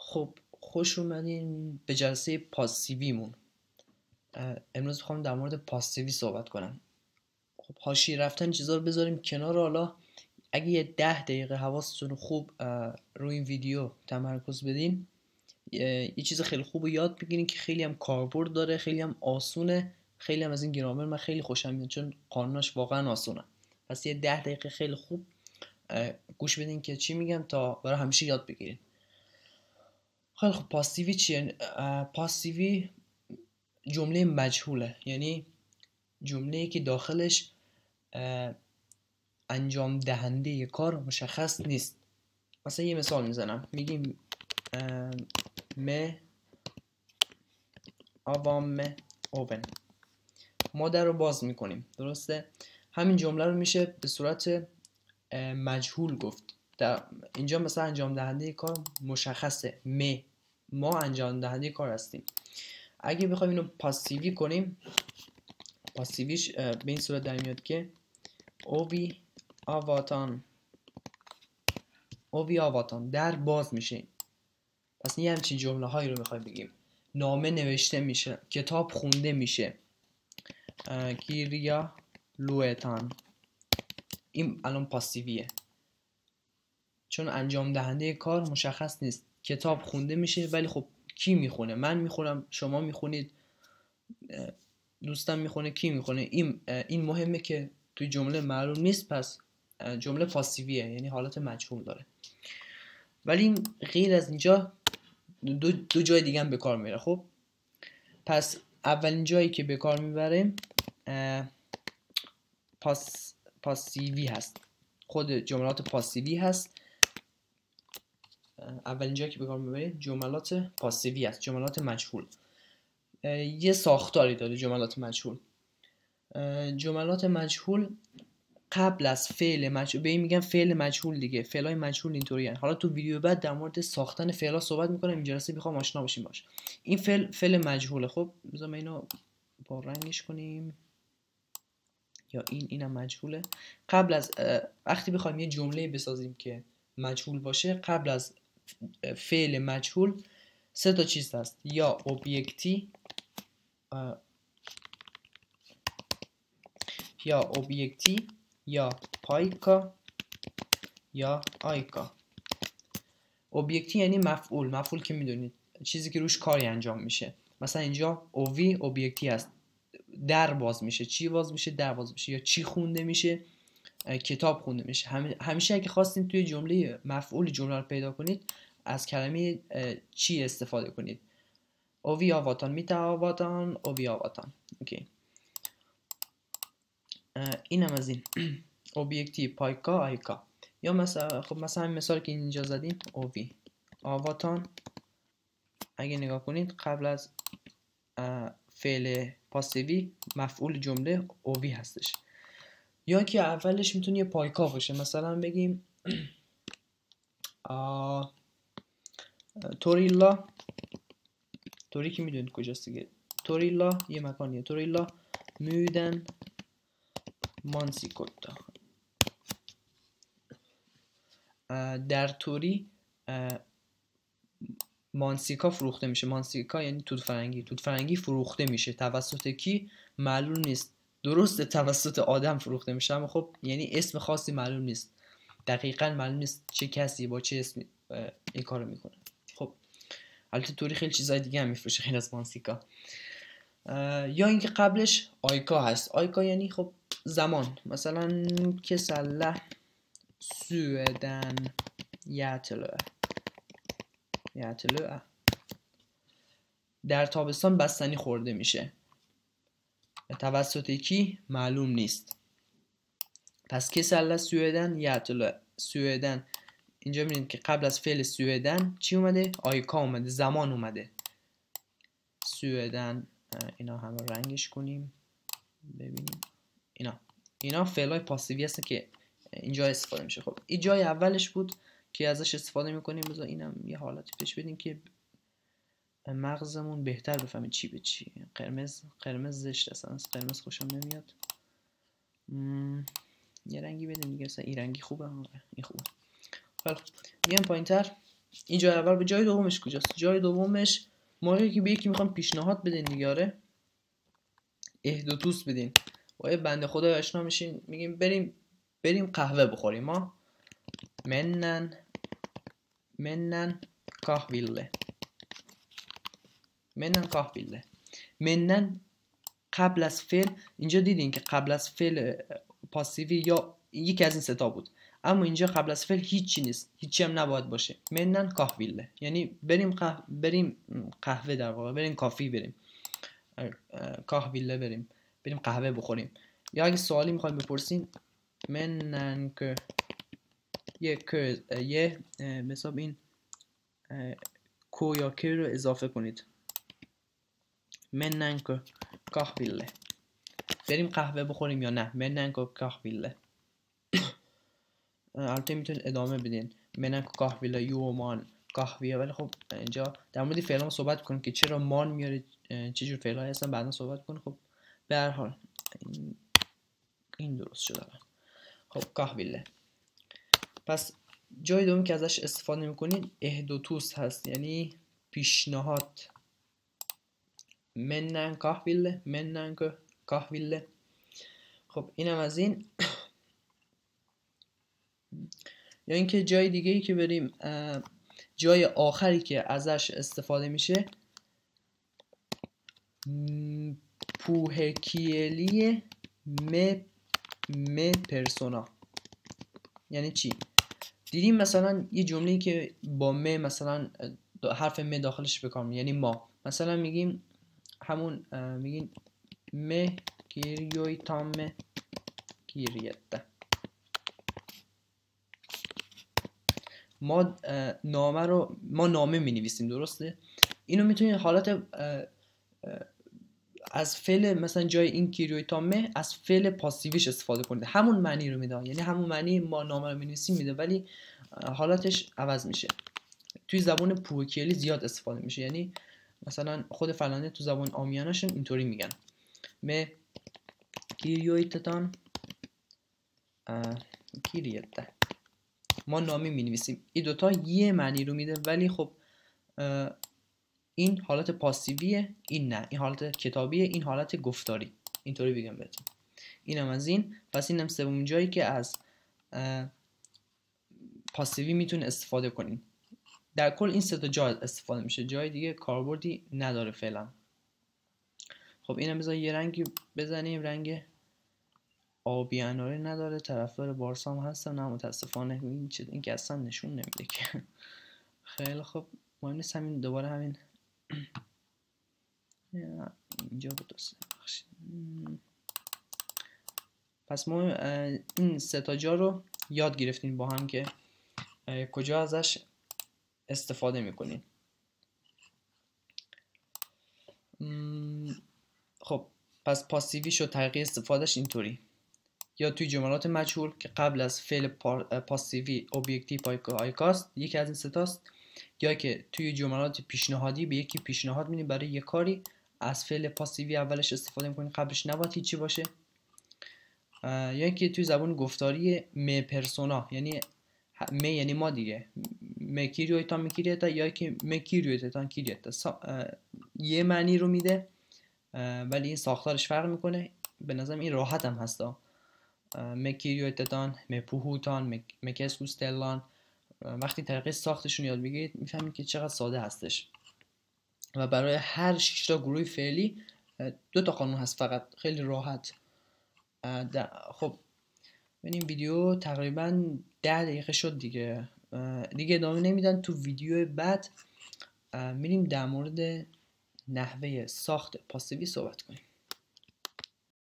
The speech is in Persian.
خب خوش اومدین به جلسه پاسیویمون. امروز میخوام در مورد پاسیوی صحبت کنم. خب حاشیه رفتن چیزا رو بذاریم کنار. حالا اگه یه 10 دقیقه حواستون خوب روی این ویدیو تمرکز بدین، یه چیز خیلی خوب رو یاد بگیرین که خیلی هم کاربرد داره، خیلی هم آسونه. خیلی هم از این گرامر من خیلی خوشم میاد چون قانوناش واقعا آسونه. پس یه 10 دقیقه خیلی خوب گوش بدین که چی میگم تا برای همیشه یاد بگیرین. خیلی خب پاسیوی چیه؟ پاسیوی جمله مجهوله، یعنی جمله‌ای که داخلش انجام دهنده ی کار مشخص نیست. مثلا یه مثال میزنم، میگیم آوام اوبن، ما در رو باز میکنیم، درسته؟ همین جمله رو میشه به صورت مجهول گفت. در اینجا مثلا انجام دهنده کار مشخصه، ما انجام دهنده کار هستیم. اگه بخوایم اینو پاسیوی کنیم، پاسیویش به این صورت در میاد که اووی آواتان در باز میشه. پس یه همچین جمله هایی رو میخوایم بگیم. نامه نوشته میشه، کتاب خونده میشه. گیریا لویتان، این الان پاسیویه چون انجام دهنده کار مشخص نیست. کتاب خونده میشه ولی خب کی میخونه؟ من میخونم، شما میخونید، دوستم میخونه، کی میخونه؟ این مهمه که توی جمله معلوم نیست، پس جمله پاسیویه، یعنی حالت مجهول داره. ولی غیر از اینجا دو جای دیگه هم به کار میره. خب پس اولین جایی که به کار میبریم پاسیوی هست، خود جملات پاسیوی هست. اولین جایی که به کار میبریم جملات پاسیوی هست، جملات مجهول. یه ساختاری داره جملات مجهول. جملات مجهول قبل از فعل مجهول، به این میگن فعل مجهول دیگه. فعلای مجهول اینطوریه. حالا تو ویدیو بعد در مورد ساختن فعلا صحبت میکنم، این جلسه میخوام آشنا بشیم باش. این فعل مجهوله. خب بذار ما اینو با رنگش کنیم، یا اینم مجهوله. قبل از وقتی بخوایم یه جمله بسازیم که مجهول باشه، قبل از فعل مجهول سه تا چیز هست: یا اوبیکتی، یا پایکا، یا آیکا. اوبیکتی یعنی مفعول که میدونید، چیزی که روش کاری انجام میشه. مثلا اینجا اووی اوبیکتی هست، در باز میشه. چی باز میشه؟ در باز میشه. یا چی خونده میشه؟ کتاب خونده میشه. همیشه اگه خواستین توی جمله مفعول جمله رو پیدا کنید، از کلمه چی استفاده کنید. اووی آواتان، میتاواتان، اووی آواتان. اوکی، اینم از این. اوبیکتی، پایکا، آیکا. یا مثلا خب مثلا همین مثال که اینجا زدیم، اووی آواتان، اگه نگاه کنید قبل از فعل پاسیوی مفعول جمله اووی هستش. یا که اولش میتونه یه پایکا باشه. مثلا بگیم توریلا، توری که میدونید کجاست دیگه. توریلا یه مکانیه. توریلا میدن مانسیکوتا، در توری مانسیکا فروخته میشه. مانسیکا یعنی توت فرنگی. توت فرنگی فروخته میشه توسط کی؟ معلوم نیست. درسته توسط آدم فروخته میشه، اما خب یعنی اسم خاصی معلوم نیست، دقیقاً معلوم نیست چه کسی با چه اسمی این کارو میکنه. خب البته توری خیلی چیزای دیگه هم میفروشه غیر از مانسیکا. یا اینکه قبلش آیکا هست. آیکا یعنی خب زمان. مثلا کسله سوئدن یتلوه، در تابستان بستنی خورده میشه. توسط کی؟ معلوم نیست. پس کسله سوئدن یتلوه، سوئدن. اینجا میبینید که قبل از فعل سوئدن چی اومده؟ آیکا اومده، زمان اومده. سوئدن. اینا همه رنگش کنیم ببینیم. اینا فعلای پاسیوی هستن که اینجا استفاده میشه. خب این جای اولش بود که ازش استفاده میکنیم. بذار اینم یه حالتی پیش بدیم که مغزمون بهتر بفهمه چی به چی. قرمز زشت است، از قرمز خوشم نمیاد. یه رنگی بدیم دیگه. مثلا این رنگی خوبه، این خوبه. خب بیایم پایینتر. این جای اول. به جای دومش کجاست؟ جای دومش موقعی که به یکی میخوام پیشنهاد بدین دیگه. آره اهدوتوس بدین و بنده خدا آشنا میشین، میگیم بریم قهوه بخوریم. ما منن کاهویله. منن قبل از فعل، اینجا دیدین که قبل از فعل پاسیوی یا یکی از این ستا بود، اما اینجا قبل از فعل هیچی نیست، هیچی هم نباید باشه. منن کاهویله یعنی بریم قهوه در واقع، بریم کافی، بریم کاهویله، بریم قهوه بخوریم. یا اگه سوالی میخواید بپرسین منن که یه مثلا این کو یا که رو اضافه کنید. منن که کاهویله، بریم قهوه بخوریم یا نه. منن که کاهویله. البته میتونید ادامه بدین منن که کاهویله یو مان قهوه، ولی خب اینجا در مورد فعلا صحبت کنیم که چرا مان میاره، چه جور فعلایی هستن، بعدا صحبت کنیم. خب به هر حال این درست شده. خب کاهویله. پس جای دومی که ازش استفاده میکنید اهدوتوس هست، یعنی پیشنهاد. منن کاهویله. خب اینم از این. یا اینکه جای دیگه ای که بریم، جای آخری که ازش استفاده میشه پوهکیلی م پرسونا. یعنی چی؟ دیدیم مثلا یه جمله‌ای که با م مثلا حرف م داخلش بکنم، یعنی ما مثلا میگیم همون میگین م کیریوی تام کیریته. ما نامه می نویسیم، درسته؟ اینو میتونید حالت از فعل مثلا جای این کیریوی تامه از فعل پاسیویش استفاده کنید، همون معنی رو میده، یعنی همون معنی ما نامه رو می نویسیم میده، ولی حالتش عوض میشه. توی زبان پوکیلی زیاد استفاده میشه، یعنی مثلا خود فلانه تو زبان آمیانشون اینطوری میگن م کیریویتتان کیریته. ما نامی می نویسیم. این دوتا یه معنی رو میده، ولی خب این حالت پاسیویه، این نه، این حالت کتابیه، این حالت گفتاری. اینطوری بگم بهتون. اینم از این. پس اینم سومین جایی که از پاسیوی میتونه استفاده کنین. در کل این سه تا جا استفاده میشه، جای دیگه کاربردی نداره فعلا. خب اینم بذار یه رنگی بزنیم، رنگ آبی اناره نداره، طرفدار بارسا هم هستم، نه متاسفانه این که اصلا نشون نمیده که. خیلی خب مهم نیست، همین دوباره همین اینجا بدوست. پس ما این سه تا جا رو یاد گرفتیم با هم که کجا ازش استفاده میکنیم. خب پس پاسیوی شد طریقه استفادهش اینطوری، یا توی جملات مجهول که قبل از فعل پاسیوی اوبجکتیو آیکاست، یکی از این ستاست، یا که توی جملات پیشنهادی به یکی پیشنهاد میدیم برای یک کاری، از فعل پاسیوی اولش استفاده میکنیم، قبلش نباید هیچی باشه. یا که توی زبان گفتاری م پرسونا، یعنی م یعنی ما دیگه، م کیریویتان میکیریتا، یا که م کیریویتان کیریتا، یه معنی رو میده ولی این ساختارش فرق میکنه. به نظرم این راحت هم هستا. م کیریویتان، م پوهوتان، م کسکوستلان. وقتی طریقه ساختشون یاد بگیرید میفهمید که چقدر ساده هستش. و برای هر 6 تا گروه فعلی 2 تا قانون هست فقط، خیلی راحت. خب این ویدیو تقریبا 10 دقیقه شد دیگه ادامه نمیدن. تو ویدیو بعد میریم در مورد نحوه ساخت پاسیوی صحبت کنیم.